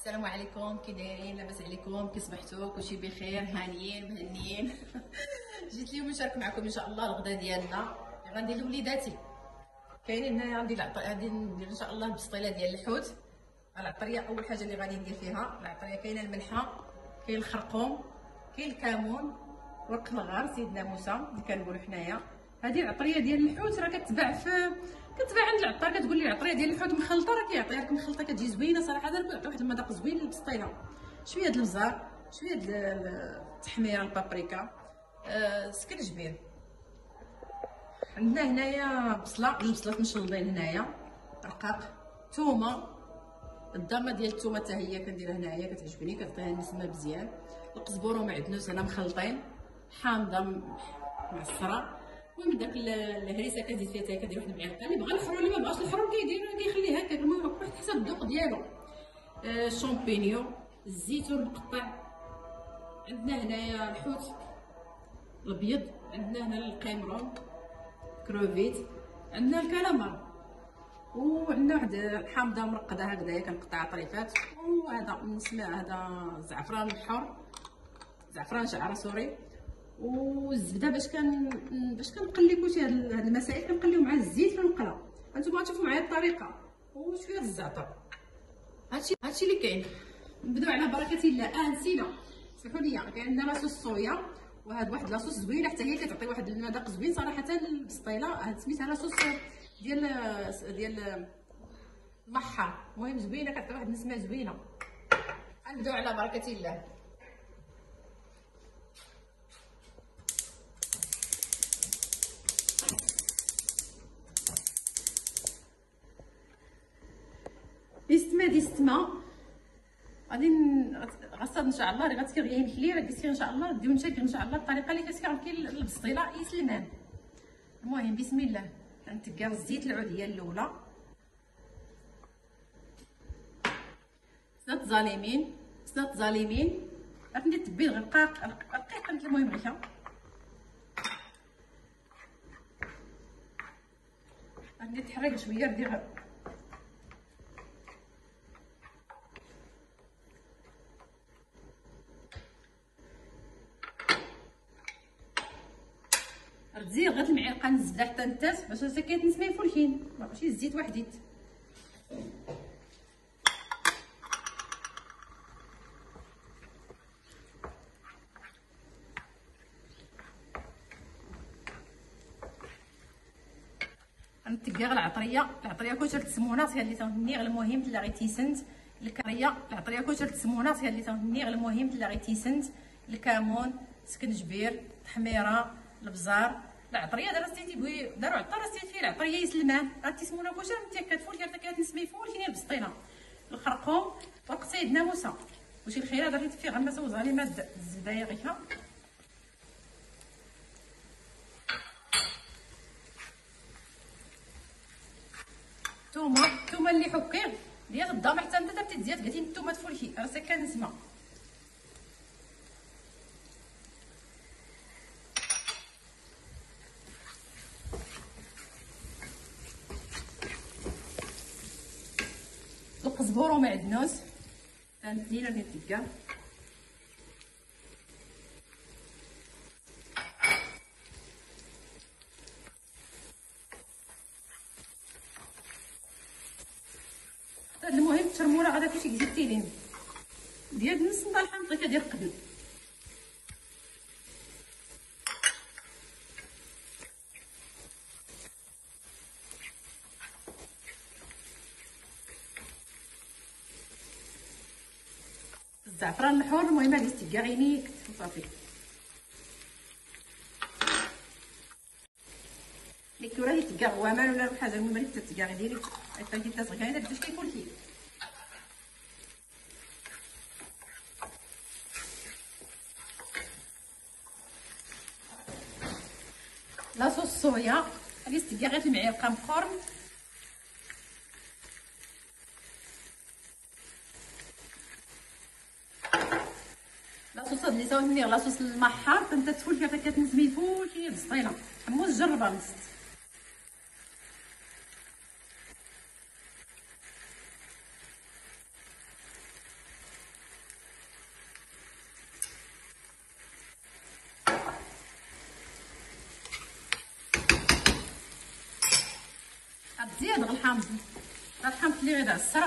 السلام عليكم، كي دايرين؟ لاباس عليكم؟ كي صبحتوا؟ كلشي بخير؟ هانيين مهنيين. جيت اليوم نشارك معكم ان شاء الله الغدا ديالنا اللي غندير لوليداتي. كاينين هنايا غادي ندير ان شاء الله البسطيله ديال الحوت. العطريه اول حاجه اللي غادي ندير فيها العطريه، كاينه الملحه، كاين الخرقوم، كاين الكمون، ورق الغار سيدنا موسى اللي كنقولوا حنايا. هذه العطريه ديال الحوت راه كتباع عند العطار، كتقول لي العطريه ديال الحوت مخلطه، راه كيعطيها لك مخلطه كتجي زوينه صراحه، كيعطي واحد المذاق زوين للبسطيله. شويه د البزار، شويه د التحميره، البابريكا، سكرجبير. عندنا هنايا البصله مشلضين، هنايا رقاق، ثومه، الضامه ديال الثومه حتى هي كنديرها هنايا كتعجبني، كتعطيها النسمه مزيان. القزبور ومعدنوس هنا مخلطين، حامضه معصره. المهم داك الهريسه كتزيد فيها حتى كدير واحد المعلقه، اللي بغى الحرور اللي ما بغاش الحرور كيخليه هكاك، المهم واحد حسب الذوق ديالو. الشامبينيو، الزيتون مقطع. عندنا هنايا الحوت الابيض، عندنا هنا القيمرون، كروفيت، عندنا الكالامار، وعندنا واحد الحامضه مرقده هكذايا كنقطعها طريفات، وهذا نسمع هذا زعفران الحر، زعفران شعره سوري، والزبده باش كنقلي كلشي. هاد المسائل كنقليو مع الزيت في المقله. هانتوما غتشوفوا معايا الطريقه، وشويه الزعتر. هادشي اللي كاين. نبداو على بركه الله. نسينا، سمحوا لي، كاين عندنا لاصوص صويا، وهاد واحد لاصوص زوينه حتى هي كتعطي واحد المذاق زوين صراحه للبسطيله. هاد سميتها لاصوص ديال المحار، المهم زوينه، كتعطي واحد النسمه زوينه. نبداو على بركه الله. ديستما غادي غصاد ان شاء الله، راه غتسير غير الكلي، راه كيسير ان شاء الله ديو نشكل ان شاء الله الطريقه اللي كتسير كاين البسطيله يسلمان. المهم بسم الله، كنتكر الزيت العوديه الاولى، سنات ظالمين، غادي تبين رقيقه، المهم غير غادي تحرك شويه، ندير تزيد غير المعلقه الزبده حتى نتاس باش حتى كيتنسمي فولحين، ماشي الزيت وحديت. غنتكا العطريه كلشي السمونه هي اللي تنهني، المهم تلا غي تيسنت العطريه كلشي السمونه هي اللي تنهني، المهم تلا غي تيسنت الكمون، سكنجبير، تحميره، البزار. العطريه داروا عطار ستيت فيه العطريه يسلمان، راه تيسمونه كلشي انت كتفول حتى كتنسمي فول كاين البسطيله. الخرقوم ورق سيدنا موسى، وشي الخيره درت فيه غمسه وزغالي الزبده غيرها. الثومه اللي حكير ديال الضامه حتى انت درتي تزيد قلتي الثومه تفولكي، راه ساكا نسمه. القزبور ومعدنوس تنزيله ديال الدكه، المهم الترموله غادا كلشي كزيدتي لين ديال نص ملحه نطيكها ديال قبل. الزعفران الحر المهم غادي تكاغيني وصافي. الكره اللي تكاغوامان ولا حاجه، المهم اللي تتكاغي ديري حتى كي تسغينا باش كيكون كي لاصوص صويا غادي تكاغي في المعلقه مقرن. لاصوص اللي ساوتني لاصوص المحار انت تفول فيها كتنسمي فول كي البسطيله، حموس جربها نست. مزيان غنحامض اللي غير عصره.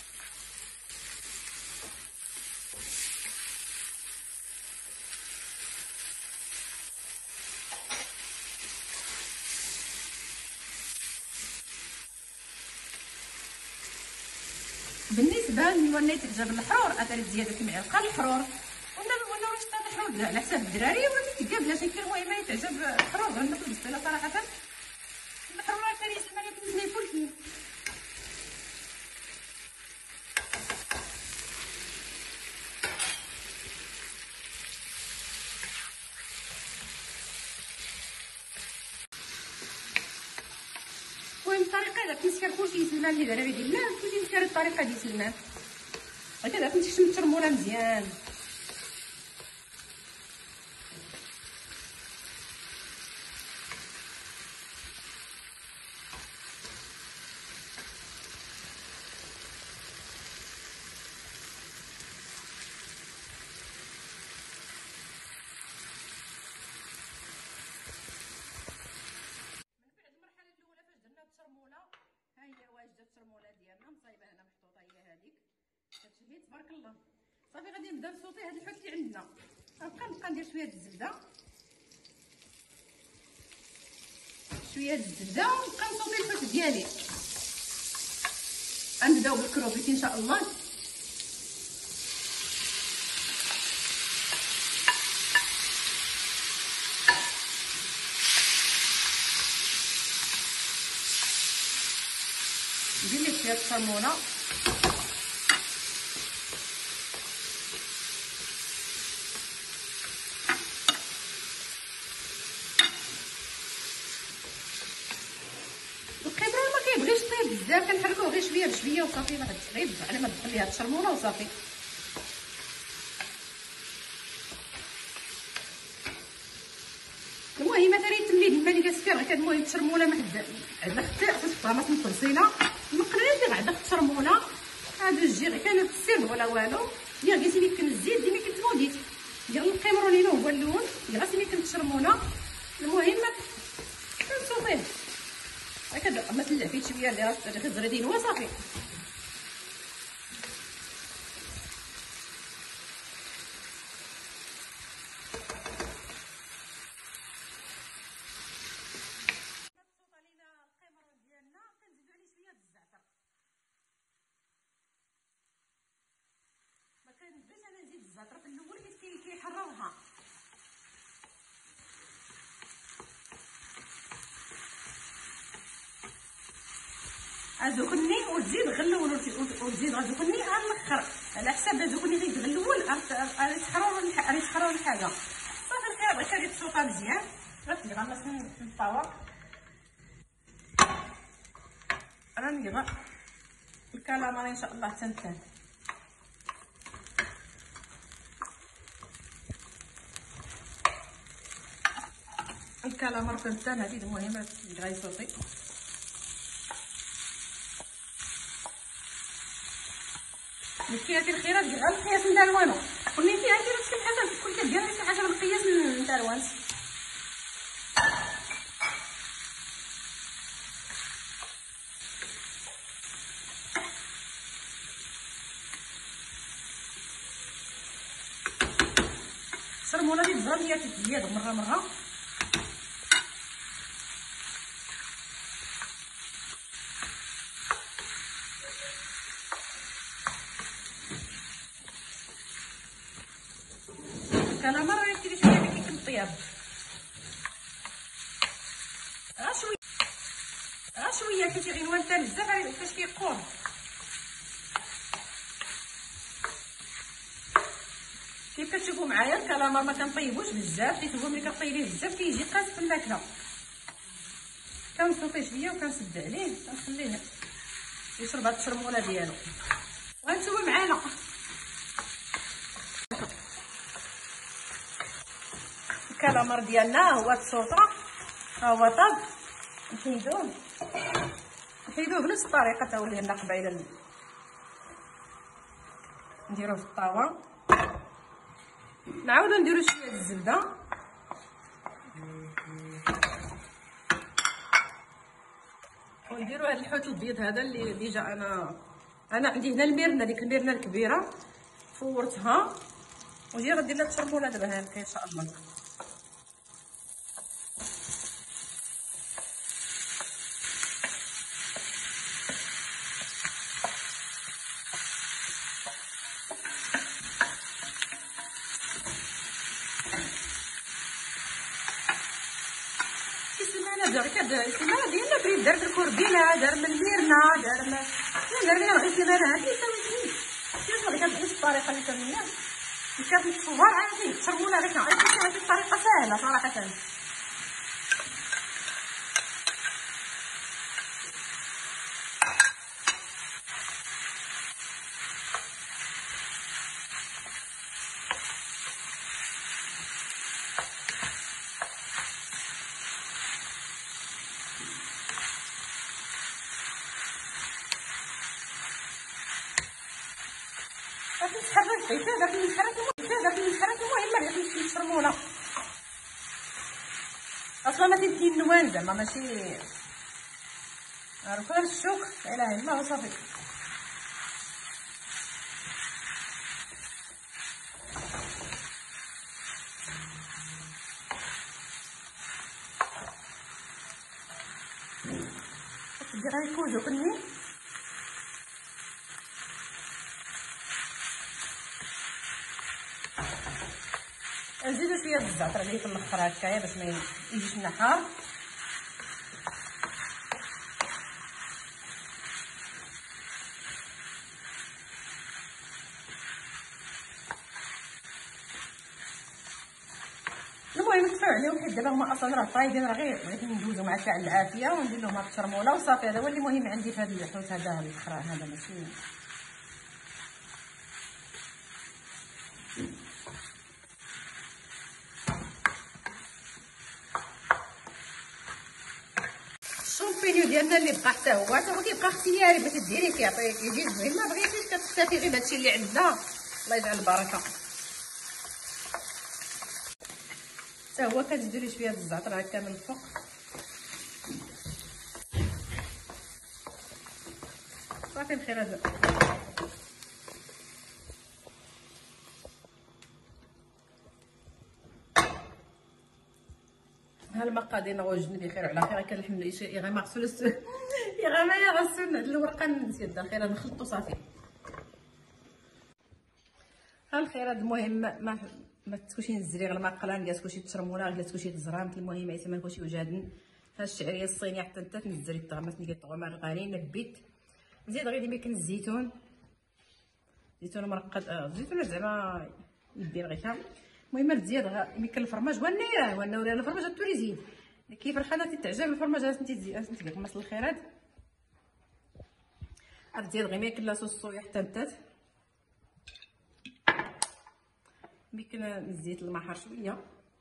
بالنسبه للي تعجب الحرور اثري زياده معلقه الحرور ولا واش طاب الحرور على حساب الدراري ولا تيقابلها شي كلمه. المهم تعجب الحرور غناكل بالنسبه صراحه الحرور اثري يسمى لي بالنسبه لكل شيء. المهم الطريقه الا كنتي كلشي يسلمان اللي دابا ديال الله كلشي مسكر الطريقه ديال سلمان هكذا كنتي تشم الترموله مزيان. الترموله ديالنا مصايبه هنا محطوطه هي هذيك كتشوفي تبارك الله. صافي غادي نبدا نصوتي هاد الحوت اللي عندنا. غنبقى ندير شويه د الزبده ونبقى نصوتي الحوت ديالي. غنبداو بالكروبيت ان شاء الله. ندير ليه شويه الكمونه القدره ما كيبغيش طيب بزاف كنحركوه غير شويه بشويه وصافي. ما غير على ما تدخل ليها الشرمونه وصافي. المهم مثلا يتملي الماء اللي كتسكر غير المهم الترموله ما حد عندنا حتى خصها ما تنقصينا نقرا ندير عندك الترموله هادو الجي غير كانت السر ولا والو. ديال قلتي لي كنت الزيت ديما كنت موديت ديال القمرونينو هو اللون غاسي لي كنت الترموله. المهم كنصوفيه هكذا ما تلع فيه شويه اللي غتزردين هو صافي. كنبغيش انا نزيد الزعتر في الاول حيت كيحررها. غازوكني وتزيد غلول وتزيد غازوكني على الاخر على حساب غازوكني غير غلول غادي تحرر الحاجه صافي. الخير بغيتها غير تصوطها مزيان غتلقى غنص في الطاوه. انا نلقى الكالامار ان شاء الله تنتان. الكالامار تنتان هذه المهمه اللي غيصوتي. مكياتي الخيرات ديال القياس ندالوانو ونيتي هادي راه شي حاجه كل كدير شي حاجه بالقياس ندالوان. السرمونه ديال الزرا اللي تتزيد مره الكالامار راه كيدير شويه كيكون الطياب غير شويه حيت غينوان حتى بزاف فاش كيقور. كيف كتشوفوا معايا الكالامار ما كنطيبوش بزاف حيت هو ملي كطيبيه بزاف كيجي قاس في الماكله. كنصوتي شويه وكنسد عليه كنخليه يشرب هاد الشرموله ديالو. وهانتوما معانا الكالامار ديالنا هو تصوطه ها هو طاب. نحيدوه بنفس الطريقه تا ولي لنا قبيله نديروه في الطاوه. نعاودو نديرو شويه د الزبده ونديروا هذا الحوت البيض هذا اللي ديجا انا عندي هنا الميرنه، ديك الميرنه الكبيره فورتها وجي غندير لها الترموله دابا هانكا ان شاء الله. السيمانه ديالنا بريد دار الكوربينه، دار من الميرنه، دار لنا غير السيمانه هادي ساوي كيف غادي بنفس الطريقه اللي كنعملها كانت متصور عادي الترموله غير كنعرف هذه الطريقه سهله صراحه. باش نتحرك حتى داك المسحرات مهمه باش نمشي الترموله اصلا ما تيمكن نوان زعما ماشي عارف غير الشوك لا اله الا الله وصافي. دير غير كوجو كني نزيدو شويه الزعتر عليه في الاخر هكايا باش ما يجيش لنا حار. المهم ندفعو عليهم حيت دابا هما اصلا راه طايبين راه غير بغيت ندوزو مع شاع العافيه وندير لهم هاد الترموله وصافي. هذا هو اللي مهم عندي في هاد الحوت هذا الاخر هذا ماشي الشامبينيو ديالنا اللي بقى حتى هو كيبقى اختياري باش ديريه كيعطيك يجي زوين. ما بغيتيش كتكتفي غير بهادشي اللي عندنا الله يجعل البركه. حتى هو كتزيدوا ليه شويه الزعتر هكا من الفوق صافي بخير. هذا ها المقادير نغوجن بخير وعلى خير. كنحملو شي غير مغسول غير ما غسول هاد الورقه نسيت الخير نخلطو صافي. ها الخير هاد المهم ما تكونشي نزري غير الماء قلال ديال تكونشي تشرموله غير تكونشي تزرامت. المهم عيسى ما نكونشي وجادن. ها الشعريه الصينيه حتى انت تنزري الطغمات ديال الطغمه الغاليين نبيت. نزيد غير يمكن الزيتون مرقد الزيتون زعما يدير غير. المهم تزيد يمكن الفرماج والنيران والنوران الفرماج تولي زيد كيف الخانه تعجب الفرماج انت تزيد كمص الخيرات تزيد غير يمكن لاصوص صويا حتى انت يمكن نزيد المحار شويه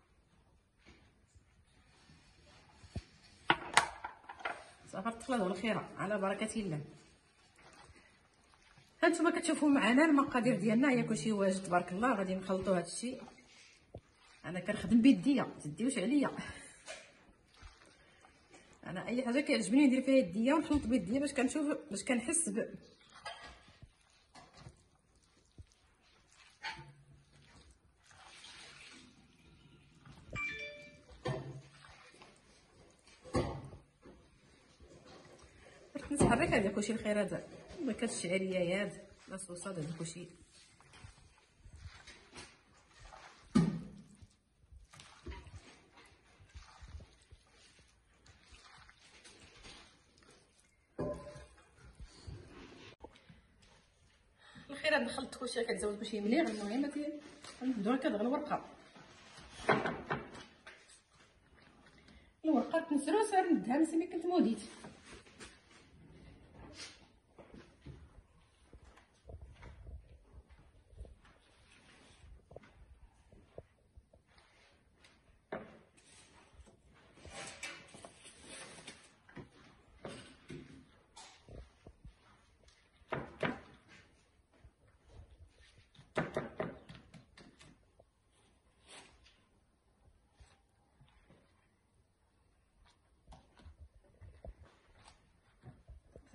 صافي تخلطوا الخيره على بركه الله. هانتوما كتشوفوا معنا المقادير ديالنا هي كلشي واجد تبارك الله. غادي نخلطوا هذا الشيء. انا كنخدم بيديا تديوش عليا. انا اي حاجه كيعجبني ندير فيها يديا ونخلط بيديا باش كنشوف باش كنحس نتحرك. هذا كلشي الخير هذا ما كتشعريات لا صوصه هذا كلشي الخير. هاد نخلط كلشي كتزود كلشي مليح. المهم نبداو كنبغي الورقه تنسرو صار نديها مسمي كنت موديت.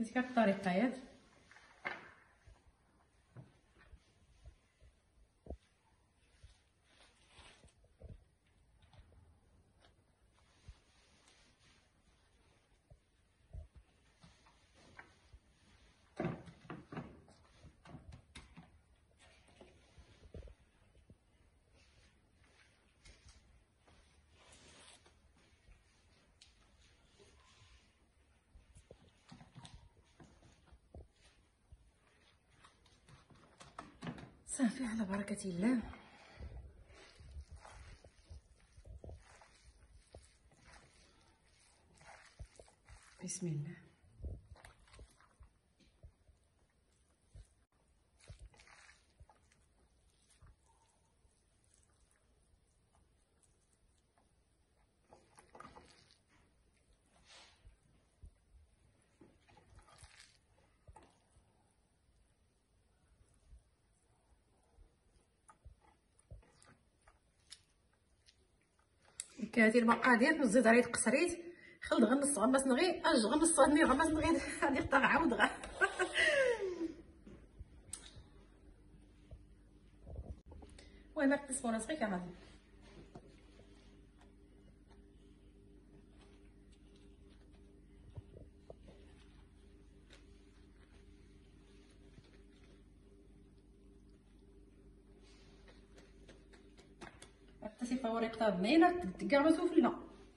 هذيك الطريقه ياك. صافي على بركه الله. بسم الله. كهذه المقادير نزيد عليه قصريت خلد غنص غمس نغي اج غنص نغي غمس نغي هذه قطع عاود غا. المهم ما تسمونا صغير كمان. حتى سي فوريقتها بنينه كاع ما سفلنا.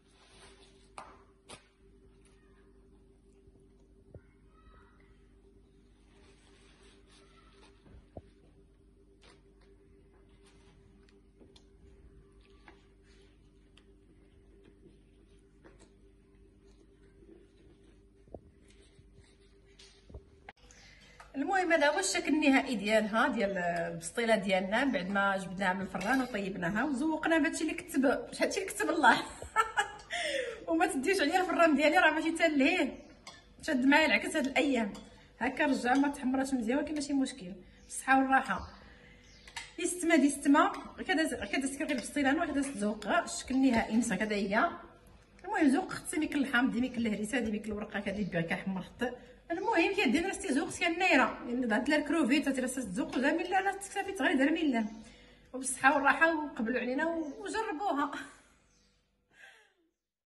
المهم هذا هو الشكل النهائي ديالها، ديال البسطيله ديالنا بعد ما جبدناها من الفران وطيبناها وزوقناها بهادشي اللي كتب، هادشي اللي كتب الله. وما تديوش عليا الفران ديالي راه ماشي تاليه، شاد معايا العكس هاد الايام هكا رجع ما تحمراتش مزيان ولكن ماشي مشكل، بالصحه والراحه. يستما ديستما كدا سكر غير البسطيله وكدا تزوق الشكل النهائي نسا كدا هي. المهم زوق خصني ميك اللحم دي ميك الهريسه دي ميك الورقه كدي بها كحمرت. المهم كيدير راس تيزوق سيا نايره يعني ضعت لها الكروفيت راس تزوق جميله لا تكسافي تغير درميله وبالصحه والراحه وقبلوا علينا وجربوها.